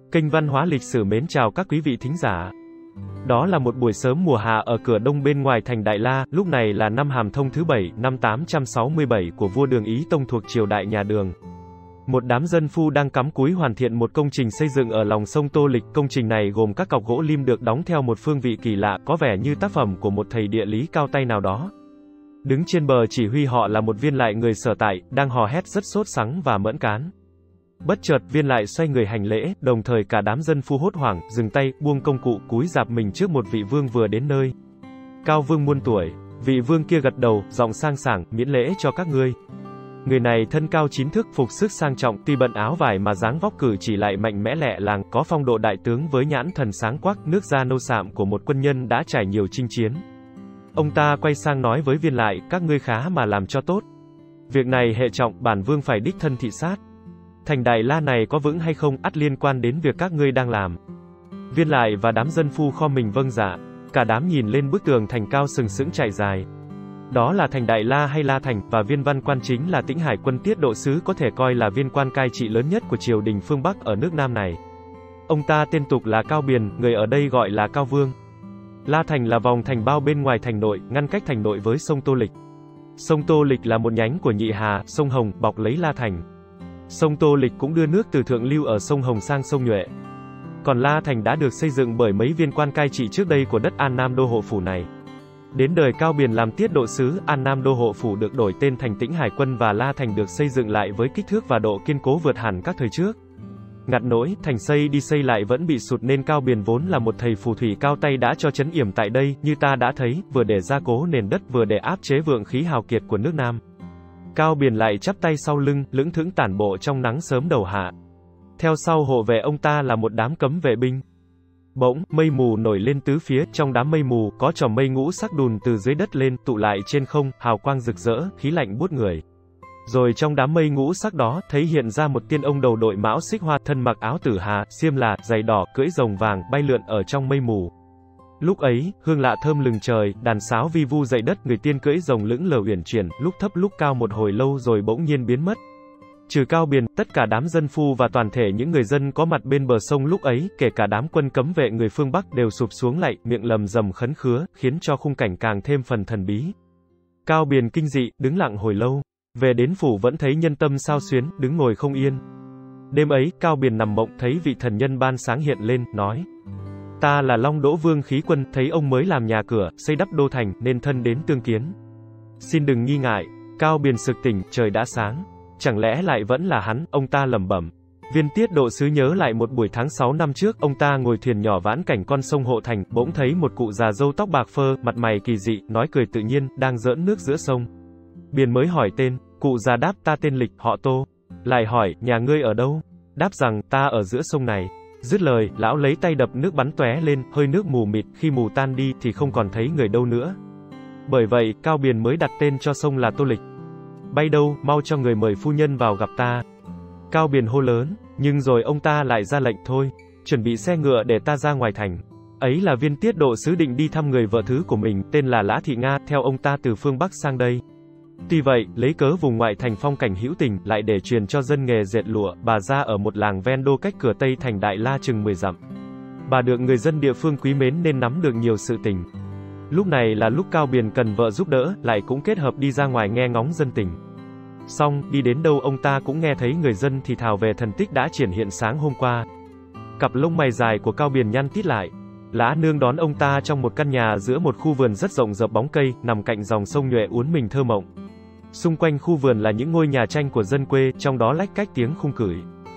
Kênh Văn hóa Lịch sử mến chào các quý vị thính giả. Đó là một buổi sớm mùa hạ ở cửa đông bên ngoài thành Đại La, lúc này là năm Hàm Thông thứ 7, năm 867 của vua Đường Ý Tông thuộc triều đại nhà Đường. Một đám dân phu đang cắm cúi hoàn thiện một công trình xây dựng ở lòng sông Tô Lịch. Công trình này gồm các cọc gỗ lim được đóng theo một phương vị kỳ lạ, có vẻ như tác phẩm của một thầy địa lý cao tay nào đó. Đứng trên bờ chỉ huy họ là một viên lại người Sở Tại, đang hò hét rất sốt sắng và mẫn cán. Bất chợt, viên lại xoay người hành lễ, đồng thời cả đám dân phu hốt hoảng, dừng tay, buông công cụ, cúi rạp mình trước một vị vương vừa đến nơi. Cao vương muôn tuổi, vị vương kia gật đầu, giọng sang sảng, miễn lễ cho các ngươi. Người này thân cao chín thước, phục sức sang trọng, tuy bận áo vải mà dáng vóc cử chỉ lại mạnh mẽ lẹ làng, có phong độ đại tướng với nhãn thần sáng quắc, nước da nâu sạm của một quân nhân đã trải nhiều chinh chiến. Ông ta quay sang nói với viên lại, các ngươi khá mà làm cho tốt. Việc này hệ trọng, bản vương phải đích thân thị sát. Thành Đại La này có vững hay không, ắt liên quan đến việc các ngươi đang làm. Viên lại và đám dân phu kho mình vâng dạ. Cả đám nhìn lên bức tường thành cao sừng sững chạy dài. Đó là thành Đại La hay La Thành, và viên văn quan chính là Tĩnh Hải Quân Tiết Độ Sứ, có thể coi là viên quan cai trị lớn nhất của triều đình phương Bắc ở nước Nam này. Ông ta tên tục là Cao Biền, người ở đây gọi là Cao Vương. La Thành là vòng thành bao bên ngoài thành nội, ngăn cách thành nội với sông Tô Lịch. Sông Tô Lịch là một nhánh của Nhị Hà, sông Hồng, bọc lấy La Thành. Sông Tô Lịch cũng đưa nước từ thượng lưu ở sông Hồng sang sông Nhuệ. Còn La Thành đã được xây dựng bởi mấy viên quan cai trị trước đây của đất An Nam Đô Hộ Phủ này. Đến đời Cao Biền làm tiết độ sứ, An Nam Đô Hộ Phủ được đổi tên thành Tĩnh Hải Quân và La Thành được xây dựng lại với kích thước và độ kiên cố vượt hẳn các thời trước. Ngặt nỗi, thành xây đi xây lại vẫn bị sụt nên Cao Biền vốn là một thầy phù thủy cao tay đã cho trấn yểm tại đây, như ta đã thấy, vừa để gia cố nền đất vừa để áp chế vượng khí hào kiệt của nước Nam. Cao Biền lại chắp tay sau lưng, lững thững tản bộ trong nắng sớm đầu hạ. Theo sau hộ vệ ông ta là một đám cấm vệ binh. Bỗng, mây mù nổi lên tứ phía, trong đám mây mù, có chòm mây ngũ sắc đùn từ dưới đất lên, tụ lại trên không, hào quang rực rỡ, khí lạnh buốt người. Rồi trong đám mây ngũ sắc đó, thấy hiện ra một tiên ông đầu đội mão xích hoa, thân mặc áo tử hà, xiêm là, giày đỏ, cưỡi rồng vàng, bay lượn ở trong mây mù. Lúc ấy, hương lạ thơm lừng trời, đàn sáo vi vu dậy đất, người tiên cưỡi rồng lững lờ uyển chuyển, lúc thấp lúc cao một hồi lâu rồi bỗng nhiên biến mất. Trừ Cao Biền, tất cả đám dân phu và toàn thể những người dân có mặt bên bờ sông lúc ấy, kể cả đám quân cấm vệ người phương Bắc đều sụp xuống lạy, miệng lầm rầm khấn khứa, khiến cho khung cảnh càng thêm phần thần bí. Cao Biền kinh dị, đứng lặng hồi lâu. Về đến phủ vẫn thấy nhân tâm xao xuyến, đứng ngồi không yên. Đêm ấy, Cao Biền nằm mộng, thấy vị thần nhân ban sáng hiện lên, nói: Ta là Long Đỗ Vương Khí Quân, thấy ông mới làm nhà cửa, xây đắp đô thành, nên thân đến tương kiến. Xin đừng nghi ngại. Cao Biền sực tỉnh, trời đã sáng. Chẳng lẽ lại vẫn là hắn, ông ta lẩm bẩm. Viên Tiết Độ Sứ nhớ lại một buổi tháng 6 năm trước, ông ta ngồi thuyền nhỏ vãn cảnh con sông Hộ Thành, bỗng thấy một cụ già râu tóc bạc phơ, mặt mày kỳ dị, nói cười tự nhiên, đang giỡn nước giữa sông. Biền mới hỏi tên, cụ già đáp, ta tên Lịch, họ Tô. Lại hỏi, nhà ngươi ở đâu? Đáp rằng, ta ở giữa sông này. Dứt lời, lão lấy tay đập nước bắn tóe lên, hơi nước mù mịt, khi mù tan đi thì không còn thấy người đâu nữa. Bởi vậy, Cao Biền mới đặt tên cho sông là Tô Lịch. Bay đâu, mau cho người mời phu nhân vào gặp ta. Cao Biền hô lớn, nhưng rồi ông ta lại ra lệnh, thôi, chuẩn bị xe ngựa để ta ra ngoài thành. Ấy là Viên Tiết Độ Sứ định đi thăm người vợ thứ của mình, tên là Lã Thị Nga, theo ông ta từ phương Bắc sang đây. Tuy vậy, lấy cớ vùng ngoại thành phong cảnh hữu tình, lại để truyền cho dân nghề dệt lụa, bà ra ở một làng ven đô cách cửa tây thành Đại La chừng 10 dặm. Bà được người dân địa phương quý mến nên nắm được nhiều sự tình. Lúc này là lúc Cao Biền cần vợ giúp đỡ, lại cũng kết hợp đi ra ngoài nghe ngóng dân tình. Xong, đi đến đâu ông ta cũng nghe thấy người dân thì thào về thần tích đã triển hiện sáng hôm qua. Cặp lông mày dài của Cao Biền nhăn tít lại. Lã Nương đón ông ta trong một căn nhà giữa một khu vườn rất rộng rợp bóng cây, nằm cạnh dòng sông Nhuệ uốn mình thơ mộng. Xung quanh khu vườn là những ngôi nhà tranh của dân quê, trong đó lách cách tiếng khung cửi.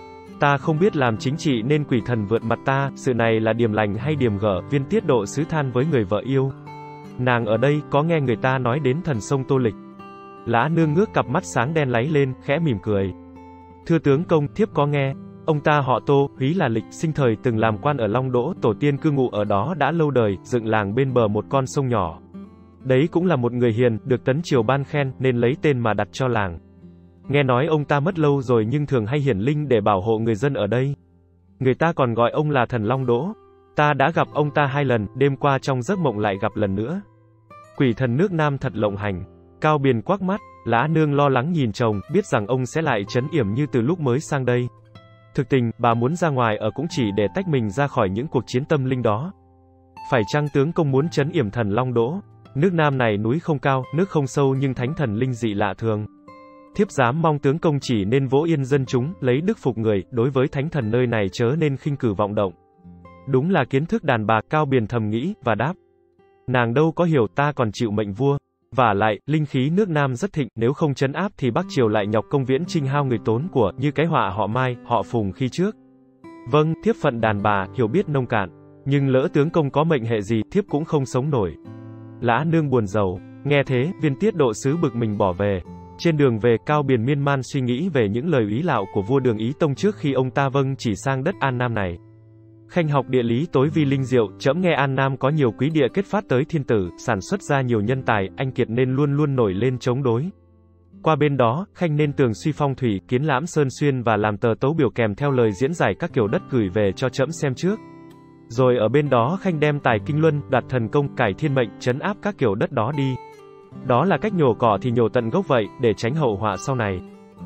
Ta không biết làm chính trị nên quỷ thần vượt mặt ta, sự này là điềm lành hay điềm gở, Viên Tiết Độ Sứ than với người vợ yêu. Nàng ở đây, có nghe người ta nói đến thần sông Tô Lịch. Lã Nương ngước cặp mắt sáng đen láy lên, khẽ mỉm cười. Thưa tướng công, thiếp có nghe. Ông ta họ Tô, húy là Lịch, sinh thời từng làm quan ở Long Đỗ, tổ tiên cư ngụ ở đó đã lâu đời, dựng làng bên bờ một con sông nhỏ. Đấy cũng là một người hiền, được tấn triều ban khen, nên lấy tên mà đặt cho làng. Nghe nói ông ta mất lâu rồi nhưng thường hay hiển linh để bảo hộ người dân ở đây. Người ta còn gọi ông là thần Long Đỗ. Ta đã gặp ông ta 2 lần, đêm qua trong giấc mộng lại gặp lần nữa. Quỷ thần nước Nam thật lộng hành. Cao Biền quắc mắt, Lã Nương lo lắng nhìn chồng, biết rằng ông sẽ lại trấn yểm như từ lúc mới sang đây. Thực tình, bà muốn ra ngoài ở cũng chỉ để tách mình ra khỏi những cuộc chiến tâm linh đó. Phải chăng tướng công muốn trấn yểm thần Long Đỗ? Nước Nam này núi không cao, nước không sâu nhưng thánh thần linh dị lạ thường. Thiếp dám mong tướng công chỉ nên vỗ yên dân chúng, lấy đức phục người, đối với thánh thần nơi này chớ nên khinh cử vọng động. Đúng là kiến thức đàn bà, Cao Biền thầm nghĩ, và đáp. Nàng đâu có hiểu, ta còn chịu mệnh vua. Vả lại, linh khí nước Nam rất thịnh, nếu không trấn áp thì Bắc Triều lại nhọc công viễn chinh hao người tốn của, như cái họa họ Mai, họ Phùng khi trước. Vâng, thiếp phận đàn bà, hiểu biết nông cạn. Nhưng lỡ tướng công có mệnh hệ gì, thiếp cũng không sống nổi. Lã nương buồn rầu. Nghe thế, viên tiết độ sứ bực mình bỏ về. Trên đường về, Cao Biền miên man suy nghĩ về những lời úy lạo của vua Đường Ý Tông trước khi ông ta vâng chỉ sang đất An Nam này. Khanh học địa lý tối vi linh diệu, trẫm nghe An Nam có nhiều quý địa kết phát tới thiên tử, sản xuất ra nhiều nhân tài, anh kiệt nên luôn luôn nổi lên chống đối. Qua bên đó, Khanh nên tường suy phong thủy, kiến lãm sơn xuyên và làm tờ tấu biểu kèm theo lời diễn giải các kiểu đất gửi về cho trẫm xem trước. Rồi ở bên đó Khanh đem tài kinh luân, đoạt thần công, cải thiên mệnh, trấn áp các kiểu đất đó đi. Đó là cách nhổ cỏ thì nhổ tận gốc vậy, để tránh hậu họa sau này.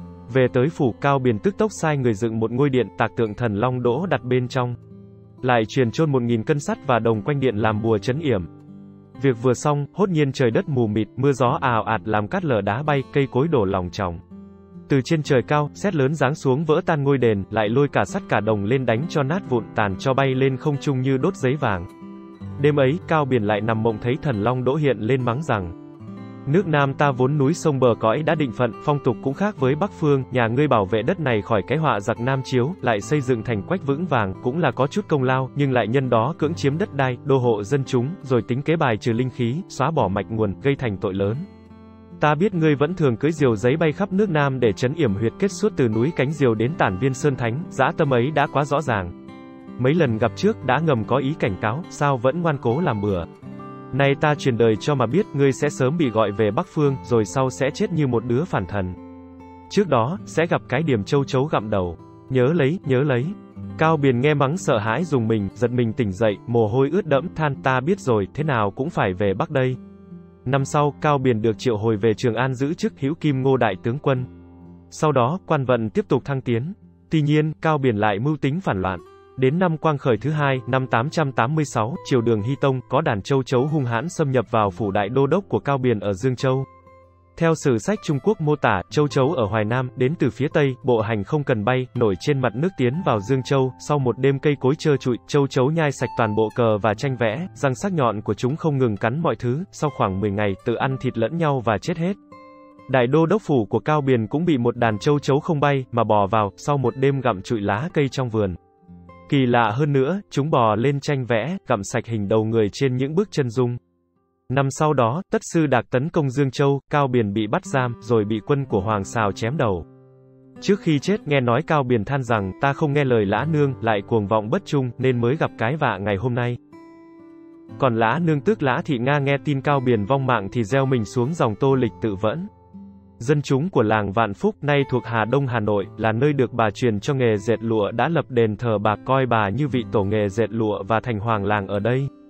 Về tới phủ, Cao Biền tức tốc sai người dựng một ngôi điện, tạc tượng thần Long Đỗ đặt bên trong. Lại truyền chôn 1000 cân sắt và đồng quanh điện làm bùa trấn yểm. Việc vừa xong, hốt nhiên trời đất mù mịt, mưa gió ào ạt làm cát lở đá bay, cây cối đổ lòng chòng. Từ trên trời cao, sét lớn giáng xuống vỡ tan ngôi đền, lại lôi cả sắt cả đồng lên đánh cho nát vụn, tàn cho bay lên không trung như đốt giấy vàng. Đêm ấy, Cao Biền lại nằm mộng thấy thần Long Đỗ hiện lên mắng rằng: Nước Nam ta vốn núi sông bờ cõi đã định phận, phong tục cũng khác với Bắc phương, nhà ngươi bảo vệ đất này khỏi cái họa giặc Nam chiếu, lại xây dựng thành quách vững vàng, cũng là có chút công lao, nhưng lại nhân đó cưỡng chiếm đất đai, đô hộ dân chúng, rồi tính kế bài trừ linh khí, xóa bỏ mạch nguồn, gây thành tội lớn. Ta biết ngươi vẫn thường cưỡi diều giấy bay khắp nước Nam để trấn yểm huyệt kết suốt từ núi Cánh Diều đến Tản Viên Sơn Thánh, dã tâm ấy đã quá rõ ràng. Mấy lần gặp trước đã ngầm có ý cảnh cáo, sao vẫn ngoan cố làm bừa. Nay ta truyền đời cho mà biết ngươi sẽ sớm bị gọi về Bắc phương, rồi sau sẽ chết như một đứa phản thần. Trước đó, sẽ gặp cái điểm châu chấu gặm đầu. Nhớ lấy, nhớ lấy. Cao Biền nghe mắng sợ hãi rùng mình, giật mình tỉnh dậy, mồ hôi ướt đẫm, than ta biết rồi, thế nào cũng phải về Bắc đây. Năm sau, Cao Biền được triệu hồi về Trường An giữ chức Hữu Kim Ngô đại tướng quân. Sau đó, quan vận tiếp tục thăng tiến. Tuy nhiên, Cao Biền lại mưu tính phản loạn. Đến năm Quang Khởi thứ hai, năm 886, triều Đường Hy Tông, có đàn châu chấu hung hãn xâm nhập vào phủ đại đô đốc của Cao Biền ở Dương Châu. Theo sử sách Trung Quốc mô tả, châu chấu ở Hoài Nam, đến từ phía Tây, bộ hành không cần bay, nổi trên mặt nước tiến vào Dương Châu, sau một đêm cây cối trơ trụi, châu chấu nhai sạch toàn bộ cờ và tranh vẽ, răng sắc nhọn của chúng không ngừng cắn mọi thứ, sau khoảng 10 ngày, tự ăn thịt lẫn nhau và chết hết. Đại đô đốc phủ của Cao Biền cũng bị một đàn châu chấu không bay, mà bò vào, sau một đêm gặm trụi lá cây trong vườn. Kỳ lạ hơn nữa, chúng bò lên tranh vẽ, gặm sạch hình đầu người trên những bức chân dung. Năm sau đó, Tất Sư Đạc tấn công Dương Châu, Cao Biền bị bắt giam, rồi bị quân của Hoàng Sào chém đầu. Trước khi chết, nghe nói Cao Biền than rằng, ta không nghe lời Lã Nương, lại cuồng vọng bất trung, nên mới gặp cái vạ ngày hôm nay. Còn Lã Nương tức Lã Thị Nga nghe tin Cao Biền vong mạng thì gieo mình xuống dòng Tô Lịch tự vẫn. Dân chúng của làng Vạn Phúc, nay thuộc Hà Đông Hà Nội, là nơi được bà truyền cho nghề dệt lụa đã lập đền thờ bà, coi bà như vị tổ nghề dệt lụa và thành hoàng làng ở đây.